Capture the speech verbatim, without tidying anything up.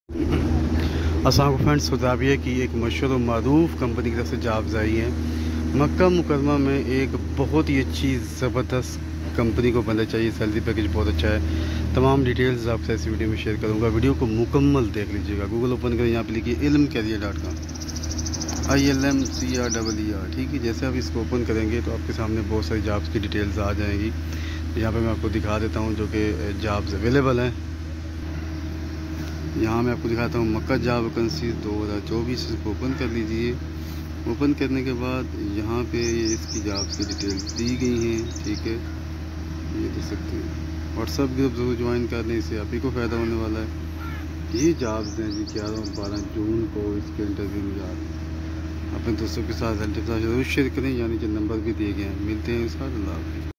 अस्सलाम फ्रेंड्स, सुदाबिया की एक मशहूर और मरूफ कंपनी की तरफ से जॉब्स आई हैं। मक्का मुकरमा में एक बहुत ही अच्छी ज़बरदस्त कंपनी को बंदा चाहिए। सैलरी पैकेज बहुत अच्छा है। तमाम डिटेल्स आपसे इस वीडियो में शेयर करूंगा। वीडियो को मुकम्मल देख लीजिएगा। गूगल ओपन करें, यहाँ पे लिखिए Ilm career dot com, I L M C R double E R. ठीक है, जैसे आप इसको ओपन करेंगे तो आपके सामने बहुत सारी जॉब्स की डिटेल्स आ जाएंगी। यहाँ पर मैं आपको दिखा देता हूँ जो कि जॉब्स अवेलेबल हैं। यहाँ मैं आपको दिखाता हूँ मक्का जॉब वैकेंसी दो हज़ार चौबीस। इसको ओपन कर लीजिए। ओपन करने के बाद यहाँ पे इसकी जॉब्स की डिटेल्स दी गई हैं। ठीक है, ये देख सकते हैं। व्हाट्सअप ग्रुप जरूर ज्वाइन कर लें, इससे आप ही को फ़ायदा होने वाला है। ये जॉब्स हैं जी, ग्यारह और बारह जून को इसके इंटरव्यू में जा रहे हैं। अपने दोस्तों के साथ जरूर शेयर करें, यानी कि नंबर भी दिए गए हैं। मिलते हैं इसका। अल्लाह हाफ़िज़।